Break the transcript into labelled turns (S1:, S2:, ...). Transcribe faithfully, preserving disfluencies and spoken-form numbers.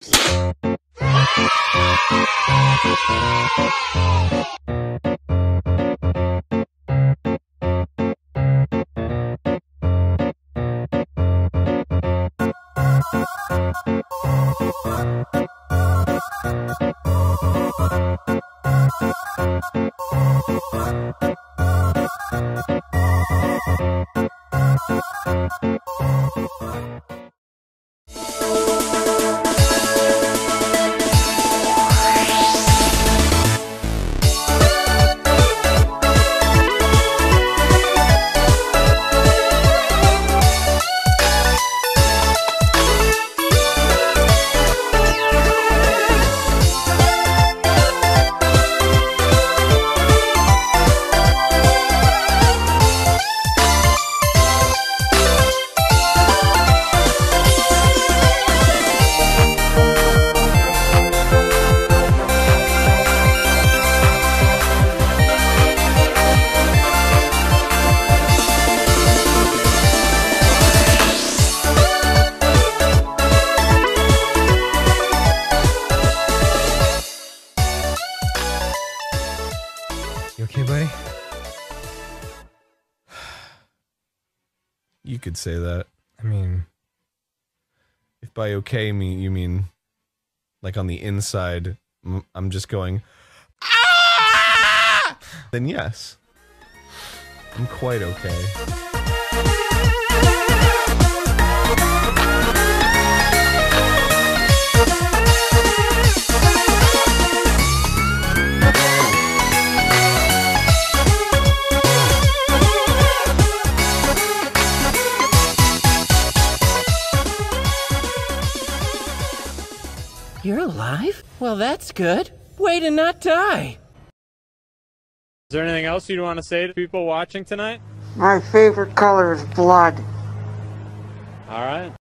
S1: You okay, buddy?
S2: You could say that.
S1: I mean,
S2: if by okay me you mean like on the inside, I'm just going, ah! Then yes, I'm quite okay.
S3: You're alive? Well, that's good. Way to not die.
S4: Is there anything else you'd want to say to people watching tonight?
S5: My favorite color is blood.
S4: All right.